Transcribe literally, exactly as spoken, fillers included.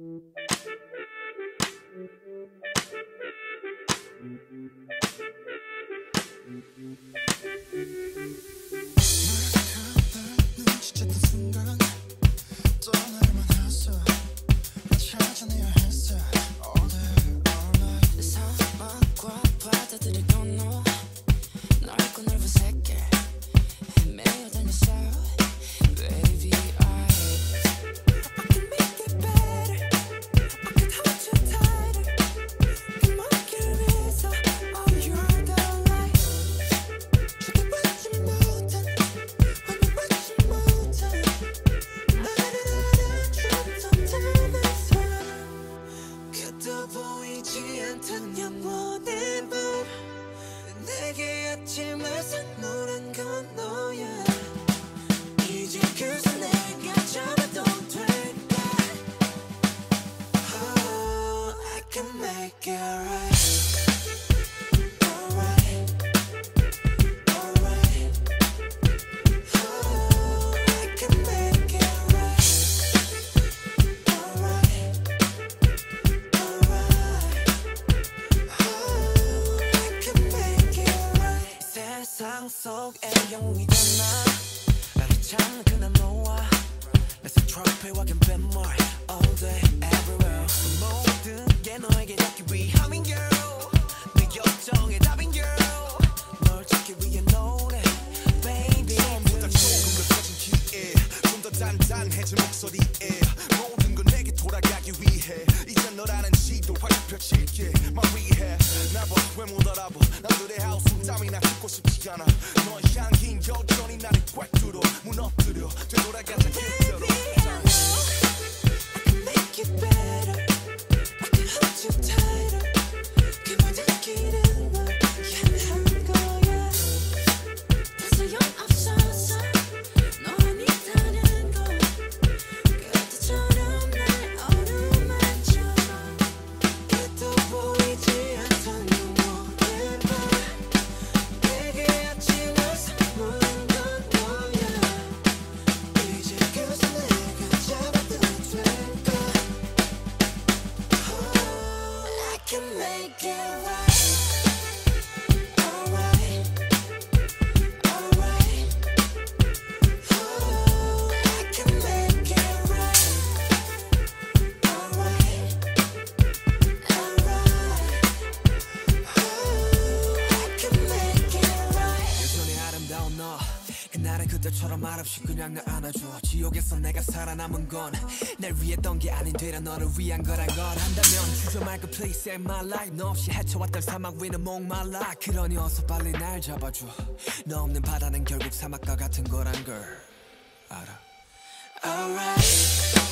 그냥 나 안아줘. 지옥에서 내가 살아남은 건 날 위했던 게 아닌 되려 너를 위한 거란 걸 한다면 주저 말고 please save my life. 너 없이 헤쳐왔던 사막 위는 목말라. 그러니 어서 빨리 날 잡아줘. 너 없는 바다는 결국 사막과 같은 거란 걸 알아. Alright.